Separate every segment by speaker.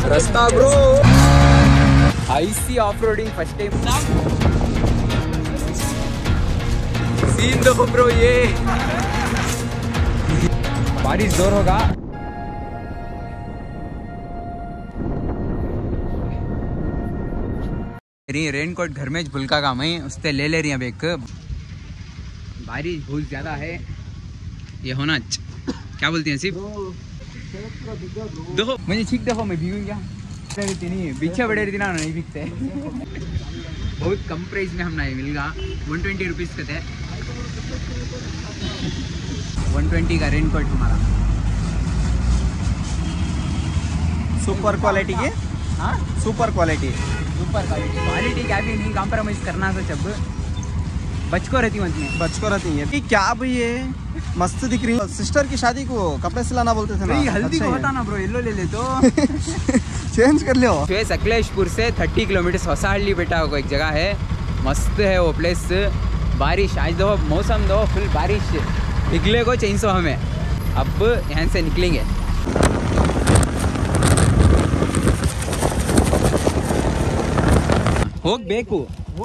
Speaker 1: रास्ता bro, icy off roading first time. Scene देखो bro, ये बारिश जोर होगा। रेनकोट घर में भूल का काम है, उससे ले रही है अब एक। बारिश बहुत ज्यादा है, ये होना क्या बोलती हैं सिर्फ देखो मुझे ठीक देखो, मैं भीगूँ क्या नहीं, पीछे बड़े रहती ना नहीं भीगते। बहुत कम प्राइस में हम ना मिलेगा, 120 रुपीज़ का थे। 120 का रेनकोट हमारा,
Speaker 2: सुपर क्वालिटी के।
Speaker 1: हाँ
Speaker 2: सुपर क्वालिटी,
Speaker 1: सुपर क्वालिटी क्या भी नहीं कॉम्प्रोमाइज करना तो जब बचको रहती हूँ में
Speaker 2: बचको रहती है। क्या भाई ये मस्त दिख रही है। सिस्टर की शादी को कपड़े सिलाना बोलते थे ना,
Speaker 1: हल्दी को होता ना ब्रो, येलो ले ले तो
Speaker 2: चेंज कर लो।
Speaker 1: सकलेशपुर से 30 किलोमीटर होसाहल्ली बेटा को एक जगह है, मस्त है वो प्लेस। बारिश आज दो मौसम दो फुल बारिश निकले को चाहिए हमें। अब यहाँ से निकलेंगे। ಹೋಗ್ಬೇಕು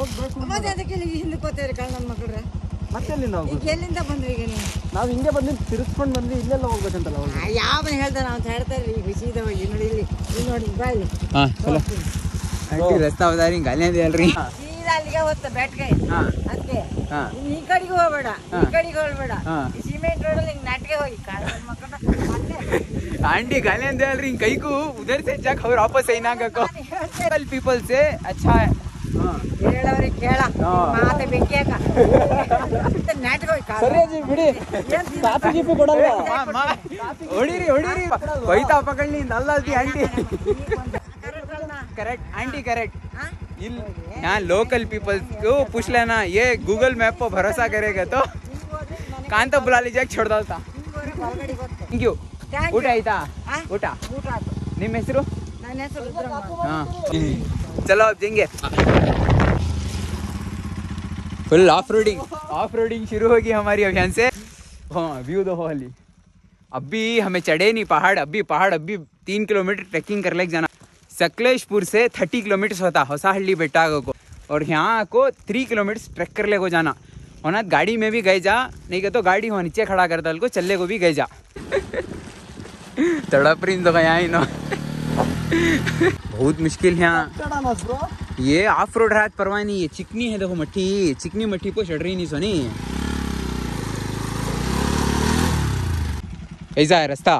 Speaker 2: ಮತ್ತೆ ಎಲ್ಲಿಂದ ಬಂದ್ರಿ ಈಗ ನೀವು? ನಾವು ಹಿಂಗೆ ಬಂದು ತಿರ್ಸ್ಕೊಂಡು ಬಂದ್ವಿ, ಇಲ್ಲೆಲ್ಲ ಹೋಗ್ಬೇಕಂತಲ್ಲ.
Speaker 3: ಯಾವ ಹೇಳ್ತಾರ ಅಂತ ಹೇಳ್ತಾರೆ ಈಗ ಸೀದಾ ಹೋಗಿ ನೋಡಿ, ಇಲ್ಲಿ ನೋಡಿ ಬಾಯ್ಲಿ
Speaker 1: ರಸ್ತಾ ಬದಾರಿ ಗಾಲಿಯಾದ ಹೇಳ್ರಿ,
Speaker 3: ಸೀದಾ ಅಲ್ಲಿಗೆ ಹೋಗ್ತಾ ಬ್ಯಾಟ್ಗೆ ಅದಕ್ಕೆ ಈ ಕಡೆಗೆ ಹೋಗ್ಬೇಡ, ಈ ಕಡೆಗೆ ಹೋಗ್ಬೇಡ, ಸಿಮೆಂಟ್ ರೋಡ್ ಅಲ್ಲಿ ನಾಟ್ಗೆ ಹೋಗಿ
Speaker 1: आंटी गाली अंदर रही कई को उधर से जा खबर वापस आई ना को पीपल से अच्छा है।
Speaker 3: ಹೇಳವ್ರಿ ಕೇಳ ಮಾತೆ ಬೆಂಕಿಯಾಕ ನಾಟ್ಗೆ ಹೋಗಿ
Speaker 2: ಸರಿ ಜಿ ಬಿಡಿ, ಕಾಫಿ ಗೀಫಿ ಕೊಡಲ್ವಾ?
Speaker 1: ಹೊಡಿರಿ ಹೊಡಿರಿ, ಕೊಯ್ತಾ ಪಕಡ್ಲಿ ನಲ್ಲಲ್ತಿ आंटी। Correct aunty correct. यहाँ लोकल पीपल्स को पूछ लेना, ये गूगल मैप पर भरोसा करेगा तो कान तो बुला लीजिए, छोड़ डालता। Thank you. ಊಟ ಆಯ್ತಾ? ಊಟ ನಿಮ್ಮ ಹೆಸರು?
Speaker 3: ನನ್ನ ಹೆಸರು ರುದ್ರಮ್ಮ।
Speaker 1: हाँ चलो अब देंगे। फुल ऑफ रोडिंग शुरू होगी हमारी अभियान से। हाँ व्यू दो हाली, अभी हमें चढ़े नहीं पहाड़, अभी 3 किलोमीटर ट्रैकिंग कर ले जाना। सकलेशपुर से 30 किलोमीटर होता होसाहल्ली बेटा को, और यहाँ को 3 किलोमीटर ट्रैक कर ले को जाना होना। गाड़ी में भी गए जा, नहीं कहते तो गाड़ी वहाँ नीचे खड़ा कर दल को, चलने को भी गए जा। तड़प रही तो यहाँ ही ना बहुत मुश्किल है यहाँ। ये ऑफ रोड रात परवाह नहीं, ये चिकनी है देखो मट्टी, चिकनी मट्टी पे चढ़ रही नहीं सोनी। ऐसा है रास्ता।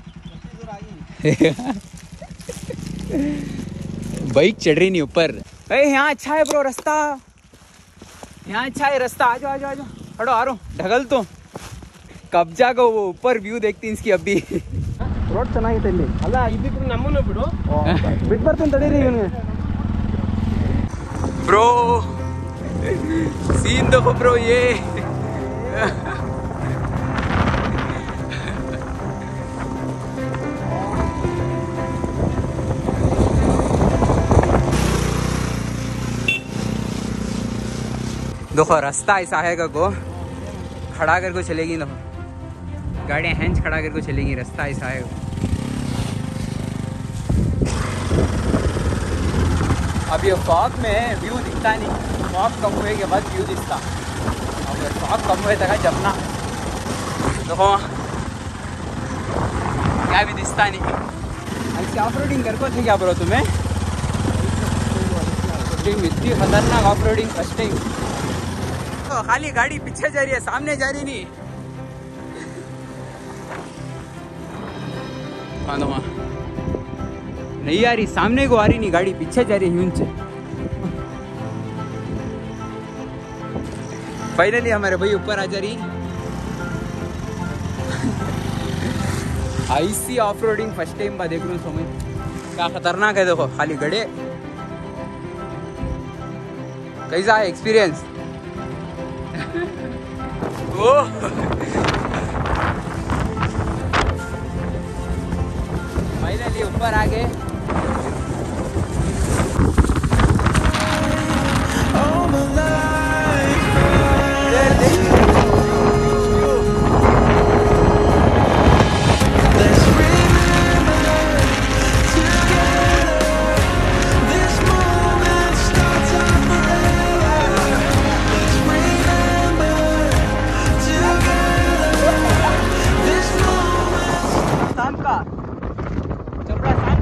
Speaker 1: बाइक चढ़ रही नहीं ऊपर। यहाँ अच्छा है ब्रो रास्ता, यहाँ अच्छा है रास्ता। आ जाओ हटो आ रहा हूँ ढगल तो कब्जा को वो ऊपर व्यू देखती हैं इसकी। अभी
Speaker 2: ರೋಡ್ ಚೆನ್ನಾಗಿದೆ ಇಲ್ಲಿ ಅಲ್ಲ, ಇದಕ್ಕೆ ನಮ್ಮನ್ನು ಬಿಡು, ಬಿಟ್ಟು ಬರ್ತೀನಿ ತಡೀರಿ ಇವನಿಗೆ।
Speaker 1: ब्रो सीन देखो ब्रो, ये देखो रास्ता ऐसा है को खड़ा करके चलेगी, देखो गाड़ियाँ हैंज खड़ा करके चलेगी, रास्ता ऐसा है। अब ये फॉग में व्यू दिखता नहीं, फॉग कम हुए के बाद व्यू दिखता। अब फॉग कम हुए तक जपना देखो क्या भी दिखता नहीं। ऐसे ऑफ रोडिंग कर को थे क्या ब्रो तुम्हें? इतनी खतरनाक ऑफ रोडिंग फर्स्ट टाइम। तो खाली गाड़ी पीछे जा रही है, सामने जा रही नहीं। नहीं आ रही, सामने को आ रही नहीं गाड़ी, पीछे जा रही है यूं से। फाइनली हमारे भाई ऊपर आ जा रही। Icy off roading first time बा देख रहा हूँ, समझ क्या खतरनाक है। देखो खाली गड़े, कैसा है एक्सपीरियंस? ओ फाइनली ऊपर आ गए।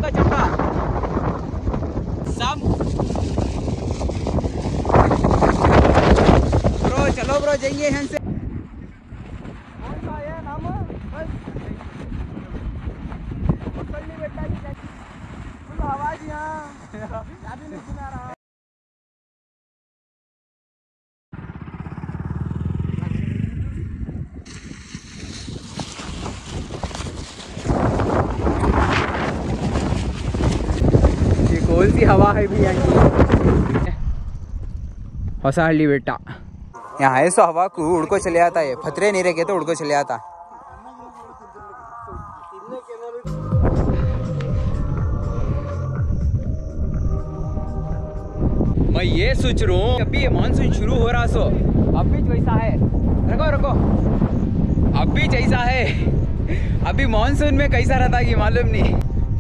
Speaker 1: चंपा चंपा सब ब्रो, चलो ब्रो जाएंगे यहाँ से। कौन सी हवा है भी यहाँ ಹೊಸಹಳ್ಳಿ ಬೆಟ್ಟ यहाँ है सो हवा को उड़को चले आता है, फतरे नहीं रखे तो उड़को चले आता। मैं ये सोच रहा हूँ अभी ये मानसून शुरू हो रहा सो अब भी जैसा है, रखो रखो अब भी जैसा है, अभी मानसून में कैसा रहता कि मालूम नहीं।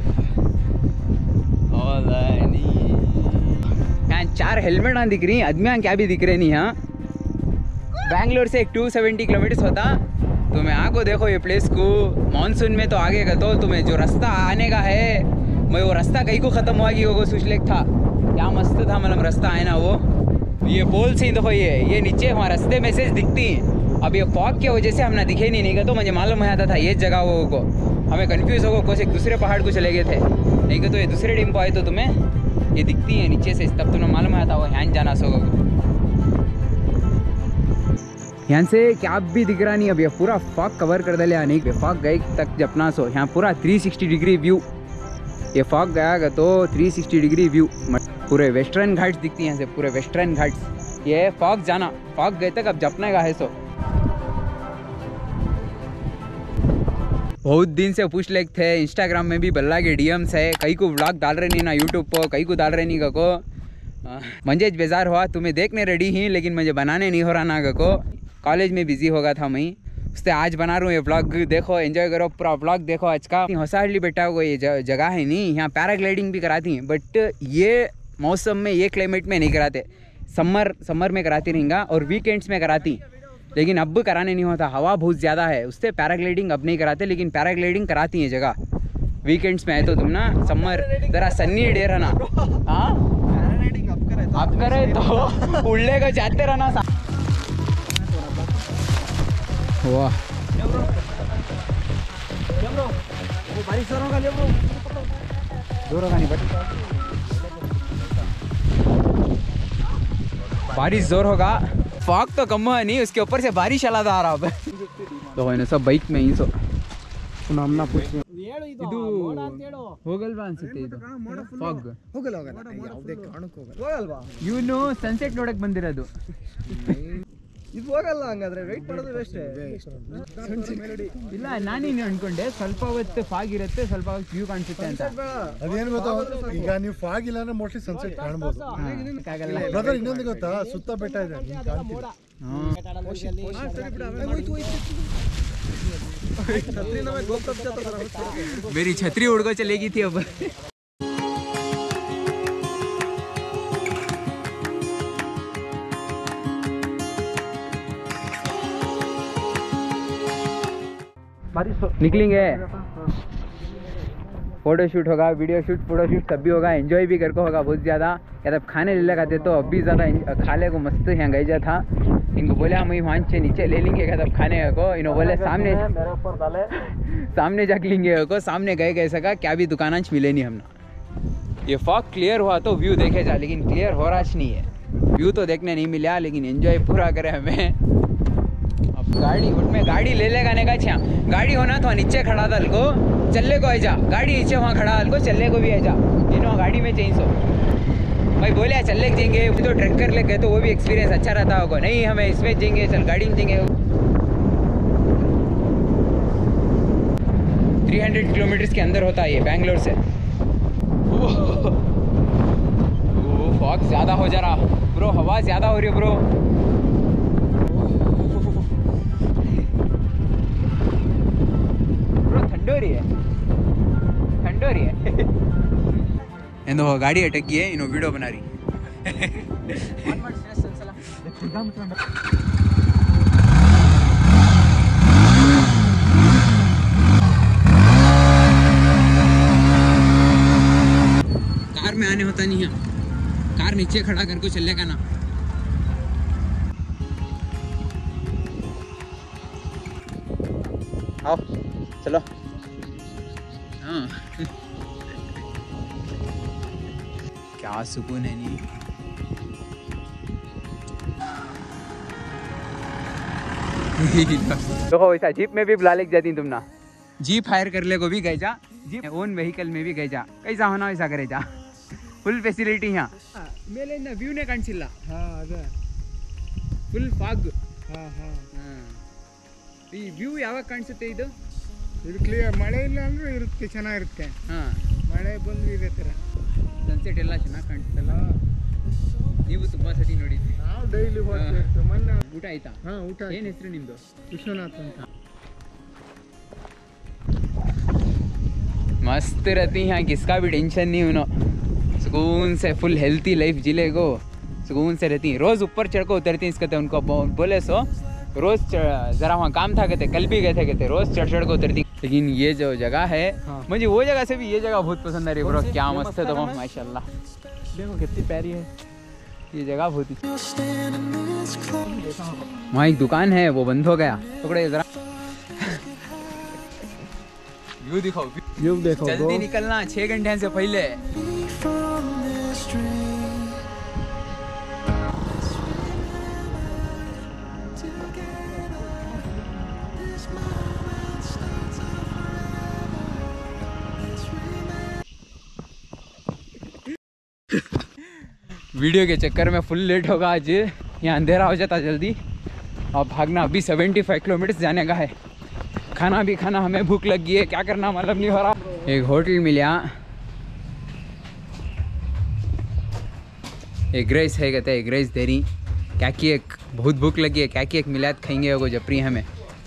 Speaker 1: यहाँ 4 हेलमेट यहाँ दिख रही, आदमी यहाँ क्या भी दिख रहे नहीं। यहाँ बैंगलोर से एक 270 किलोमीटर होता, तुम्हें आको देखो ये प्लेस को मानसून में तो आगे का तो तुम्हें जो रास्ता आने का है, मैं वो रास्ता कहीं को ख़त्म हुआ कि वो सुशलेक था, क्या मस्त था मतलब रास्ता है ना वो। ये पोल से देखो ये नीचे वहाँ रास्ते मैसेज दिखती हैं। अब ये फॉग की वजह से हमने दिखे नहीं का तो मुझे मालूम आता था ये जगह वो को, हमें कंफ्यूज हो कुछ एक दूसरे पहाड़ को चले गए थे, नहीं कि तो ये दूसरे डिम को आए तो तुम्हें ये दिखती है नीचे से, तब तुम्हें मालूम आता वो यहाँ जाना सो। यहाँ से क्या भी दिख रहा नहीं, अब ये पूरा फॉग कवर कर दिया, नहीं फॉग गए तक जपना सो। यहाँ पूरा 360 डिग्री व्यू, ये फॉग गया तो 360 डिग्री व्यू, पूरे वेस्टर्न घाट्स दिखती हैं यहाँ से, पूरे वेस्टर्न घाट्स। ये फॉग जाना, फॉग गए तक अब जपने का है सो। बहुत दिन से पूछ लेते थे, इंस्टाग्राम में भी बल्ला के डीएम्स है, कई को व्लॉग डाल रहे नहीं ना यूट्यूब पर, कई को डाल रहे नहीं को। मुझे बेजार हुआ, तुम्हें देखने रेडी ही लेकिन मुझे बनाने नहीं हो रहा ना को, कॉलेज में बिजी होगा था मैं, उससे आज बना रहा हूँ ये व्लॉग। देखो एंजॉय करो पूरा व्लॉग देखो आज का। होसाहली बेटा को ये जगह है नहीं, यहाँ पैराग्लाइडिंग भी कराती हैं, बट ये मौसम में ये क्लाइमेट में नहीं कराते, समर में कराती रहेंगा और वीकेंड्स में कराती, लेकिन अब कराने नहीं होता, हवा बहुत ज़्यादा है, उससे पैराग्लाइडिंग अब नहीं कराते, लेकिन पैराग्लाइडिंग कराती है जगह वीकेंड्स में है तो तुम ना समर ज़रा सन्नी डे रहना। हाँ अब करे तो उड़ने को जाते रहना। वाह बारिश जोर होगा, फॉग तो कम है नहीं, उसके ऊपर से बारिश आ रहा अब तो है सब बाइक में ही सो ನಮ್ಮನ್ನ ಪುಷ್ ಇದು ಹೋಗಲ್ವಾ ಅನ್ಸುತ್ತೆ ಇದು ಫಾಗ್ ಹೋಗಲ್ಲ ಯಾವುದೇ ಕಾರಣಕ್ಕೂ ಹೋಗಲ್ವಾ ಇವನು ಸನ್ಸೆಟ್ ನೋಡಕ್ ಬಂದಿರೋದು ಇದು ಹೋಗಲ್ಲ ಹಂಗಾದ್ರೆ ವೇಟ್ ಮಾಡೋದು ವೇಸ್ಟ್ ಇಲ್ಲ ನಾನೇನು ಅನ್ಕೊಂಡೆ ಸ್ವಲ್ಪ ಹೊತ್ತು ಫಾಗ್ ಇರುತ್ತೆ ಸ್ವಲ್ಪ ಹೊತ್ತು ವ್ಯೂ ಕಾಣಿಸುತ್ತೆ ಅಂತ
Speaker 4: ಅದೇನು ಗೊತ್ತಾ ಈಗ ನೀವು ಫಾಗ್ ಇಲ್ಲ ಅಂದ್ರೆ ಮೋಸ್ಟ್ಲಿ ಸನ್ಸೆಟ್ ಕಾಣಬಹುದು ಬ್ರದರ್ ಇನ್ನೊಂದು ಗೊತ್ತಾ ಸುತ್ತ ಬೆಟ್ಟ ಇದೆ
Speaker 1: मेरी छतरी उड़ को चलेगी थी अब निकलेंगे, फोटो शूट होगा, वीडियो शूट फोटो शूट सब भी होगा, एंजॉय भी करके होगा बहुत ज़्यादा। या तब खाने ले लगाते तो अभी ज़्यादा खाने को मस्त यहाँ गई जा था, इनको बोले हम वहीं से नीचे ले लेंगे क्या तब खाने को, इन्होंने बोले सामने जाके लेंगे को, सामने गए कैसे का क्या भी दुकान मिले नहीं हमने। ये फॉग क्लियर हुआ तो व्यू देखे जा, लेकिन क्लियर हो रहा नहीं है, व्यू तो देखने नहीं मिला, लेकिन एंजॉय पूरा करे हमें। अब गाड़ी उसमें गाड़ी ले लेगा ने का छा गाड़ी होना तो नीचे खड़ा था को चलने को है जा, गाड़ी नीचे वहाँ खड़ा को चलने को भी है जा, इन्हों गाड़ी में चेंज हो भाई बोले चल ले जाएंगे तो ट्रैक कर ले गए तो वो भी एक्सपीरियंस अच्छा रहता होगा, नहीं हमें इसमें जाएंगे चल गाड़ी में जाएंगे। 300 किलोमीटर के अंदर होता है ये बैंगलोर से। फॉग ज़्यादा हो जा रहा ब्रो, हवा ज़्यादा हो रही है ब्रो, ठंड हो रही है, ठंड हो रही है ಎಂದು ಗಾಡಿ ಅಟಕ್ಕಿ ಇನ್ನು ವಿಡಿಯೋ ಬನಾರಿ आने होता नहीं है, कार नीचे खड़ा करके चलेगा ना। आओ चलो। हाँ क्या सुकून है नहीं। देखो ऐसा जीप में भी बुला ले जाती तुम ना, जीप हायर कर ले को भी गए जा, जीप ओन व्हीकल में भी गए जा, कैसा होना वैसा करे जा, फुल फैसिलिटी यहाँ मेले व्यू ने काಣಿಸಿಲ್ಲ। Full fog. ಈ ವ್ಯೂ ಯಾವಾಗ ಕಾಣಿಸುತ್ತೆ ಇದು?
Speaker 2: ಇದು ಕ್ಲಿಯರ್, ಮಳೆ ಇಲ್ಲ ಅಂದ್ರೆ ಇರುತ್ತೆ, ಚೆನ್ನಾಗಿರುತ್ತೆ। ಮಳೆ ಬಂದು ಇದೇ ಥರ
Speaker 1: ಸನ್ಸೆಟ್ ಎಲ್ಲ ಚೆನ್ನಾಗಿ ಕಾಣಿಸುತ್ತಲ್ಲ। ನೀವು ತುಂಬಾ ಸತಿ ನೋಡಿದ್ರಿ?
Speaker 2: ನಾವು ಡೈಲಿ ಹೋಗ್ತಿರ್ತೀವಿ। ಮೊನ್ನೆ
Speaker 1: ಊಟ ಆಯ್ತಾ?
Speaker 2: ಊಟ।
Speaker 1: ಏನು ಹೆಸರು ನಿಮ್ಮದು?
Speaker 2: ವಿಶ್ವನಾಥ್ ಅಂತ।
Speaker 1: मस्त रहती हैं, किसका भी टेंशन नहीं उन्हों, सुकून से फुल हेल्थी लाइफ जिले को सुकून से रहती हैं। रोज़ ऊपर चढ़ कर उतरती हैं, इसके उनको बोले सो रोज़ ज़रा वहाँ काम था कहते, कल भी गए थे कहते, रोज़ चढ़ चढ़ कर उतरती। लेकिन ये जो जगह है मुझे वो जगह से भी ये जगह बहुत पसंद आ रही है ब्रो, क्या मस्त है तो माशाल्लाह।
Speaker 2: देखो कितनी प्यारी है
Speaker 1: ये जगह, बहुत ही। वहाँ एक दुकान है वो बंद हो गया, पकड़े जरा व्यू दिखाओ,
Speaker 2: व्यू देखो।
Speaker 1: जल्दी निकलना 6 घंटे से पहले। वीडियो के चक्कर में फुल लेट होगा आज, यहाँ अंधेरा हो जाता जल्दी। और भागना अभी 75 किलोमीटर जाने का है। खाना भी खाना, हमें भूख लगी है, क्या करना मालूम नहीं हो रहा। एक होटल मिला, एग राइस है कहते, एग राइस दे रही, क्या की एक बहुत भूख लगी है, क्या की एक मिलाद खाएंगे वो जपरी हमें।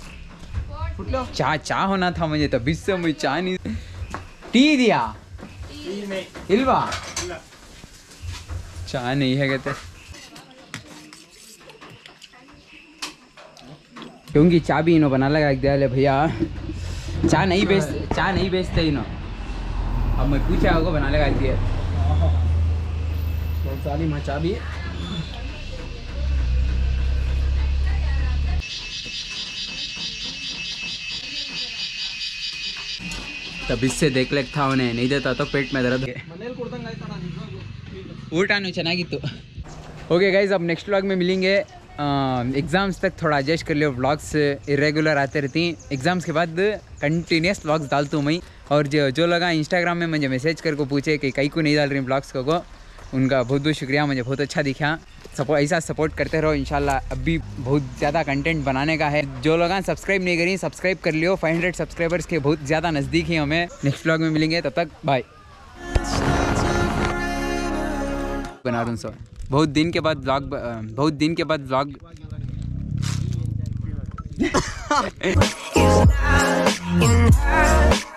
Speaker 1: चाह होना था मुझे, तभी से मुझे चाह नहीं। टी दिया इल्वा, चाह नहीं है कहते, क्योंकि चाय भी इन्हों बना लगा दिया भैया, चाय नहीं बेचते इन्हों। अब मैं पूछा होगा बना लगा दिया
Speaker 2: सारी मचा भी।
Speaker 1: तब इससे देख लेक था उन्हें, नहीं देता तो पेट में दर्द है। ಊಟನೂ ಚೆನ್ನಾಗಿತ್ತು। ओके गाइज, अब नेक्स्ट व्लॉग में मिलेंगे। एग्ज़ाम्स तक थोड़ा एडजस्ट कर लियो, व्लॉग्स इरेगुलर आते रहती हैं। एग्ज़ाम्स के बाद कंटिन्यूस व्लॉग्स डालता हूँ मैं। और जो लोग इंस्टाग्राम में मुझे मैसेज करके पूछे कि कहीं को नहीं डाल रही व्लॉग्स को, उनका बहुत बहुत शुक्रिया, मुझे बहुत अच्छा दिखा। ऐसा सपोर्ट करते रहो इंशाल्लाह। अभी बहुत ज़्यादा कंटेंट बनाने का है। जो लोग सब्सक्राइब नहीं करी सब्सक्राइब कर लियो, 500 सब्सक्राइबर्स के बहुत ज़्यादा नज़दीक ही हमें। नेक्स्ट व्लॉग में मिलेंगे, तब तक बाय। बना रहा हूँ सर, बहुत दिन के बाद व्लॉग